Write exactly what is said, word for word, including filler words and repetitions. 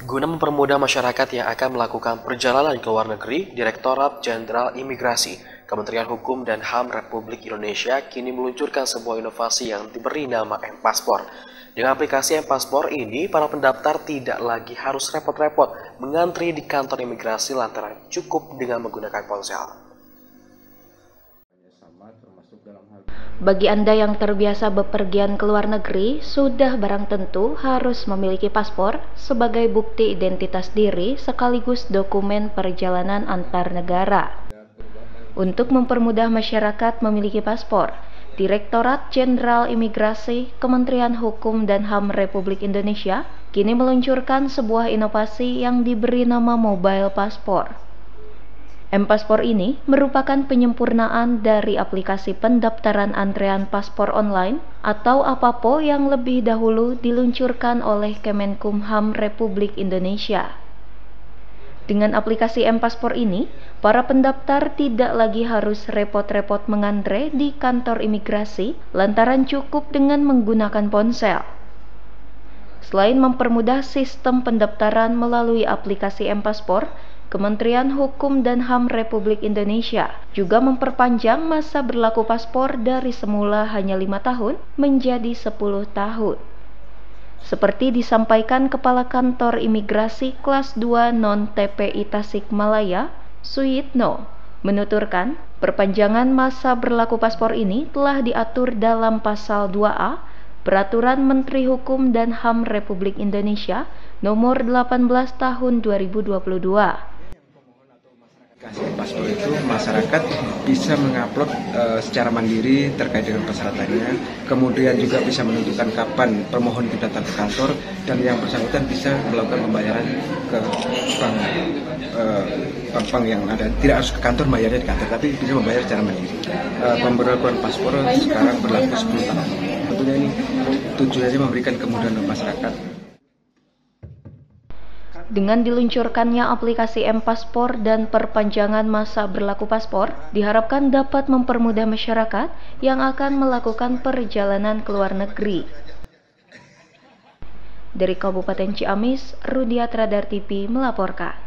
Guna mempermudah masyarakat yang akan melakukan perjalanan ke luar negeri, Direktorat Jenderal Imigrasi, Kementerian Hukum dan H A M Republik Indonesia kini meluncurkan sebuah inovasi yang diberi nama M-Paspor. Dengan aplikasi M-Paspor ini, para pendaftar tidak lagi harus repot-repot mengantri di kantor imigrasi lantaran cukup dengan menggunakan ponsel. Bagi Anda yang terbiasa bepergian ke luar negeri, sudah barang tentu harus memiliki paspor sebagai bukti identitas diri sekaligus dokumen perjalanan antar negara. Untuk mempermudah masyarakat memiliki paspor, Direktorat Jenderal Imigrasi, Kementerian Hukum dan H A M Republik Indonesia kini meluncurkan sebuah inovasi yang diberi nama Mobile Paspor. M-Paspor ini merupakan penyempurnaan dari aplikasi pendaftaran antrean paspor online atau APAPO yang lebih dahulu diluncurkan oleh Kemenkumham Republik Indonesia. Dengan aplikasi M-Paspor ini, para pendaftar tidak lagi harus repot-repot mengantre di kantor imigrasi lantaran cukup dengan menggunakan ponsel. Selain mempermudah sistem pendaftaran melalui aplikasi M-Paspor, Kementerian Hukum dan H A M Republik Indonesia juga memperpanjang masa berlaku paspor dari semula hanya lima tahun menjadi sepuluh tahun. Seperti disampaikan Kepala Kantor Imigrasi Kelas dua Non-T P I Tasikmalaya, Suyitno, menuturkan perpanjangan masa berlaku paspor ini telah diatur dalam Pasal dua A Peraturan Menteri Hukum dan H A M Republik Indonesia Nomor delapan belas Tahun dua ribu dua puluh dua. Aplikasi paspor itu masyarakat bisa mengupload e, secara mandiri terkait dengan persyaratannya, kemudian juga bisa menentukan kapan pemohon itu datang ke kantor, dan yang bersangkutan bisa melakukan pembayaran ke bank e, bank-bank yang ada, tidak harus ke kantor bayarnya di kantor, tapi bisa membayar secara mandiri. E, pemberlakuan paspor sekarang berlaku sepuluh tahun. Tentunya ini tujuannya memberikan kemudahan untuk masyarakat. Dengan diluncurkannya aplikasi M-Paspor dan perpanjangan masa berlaku paspor, diharapkan dapat mempermudah masyarakat yang akan melakukan perjalanan ke luar negeri. Dari Kabupaten Ciamis, Rudiat Radar T V melaporkan.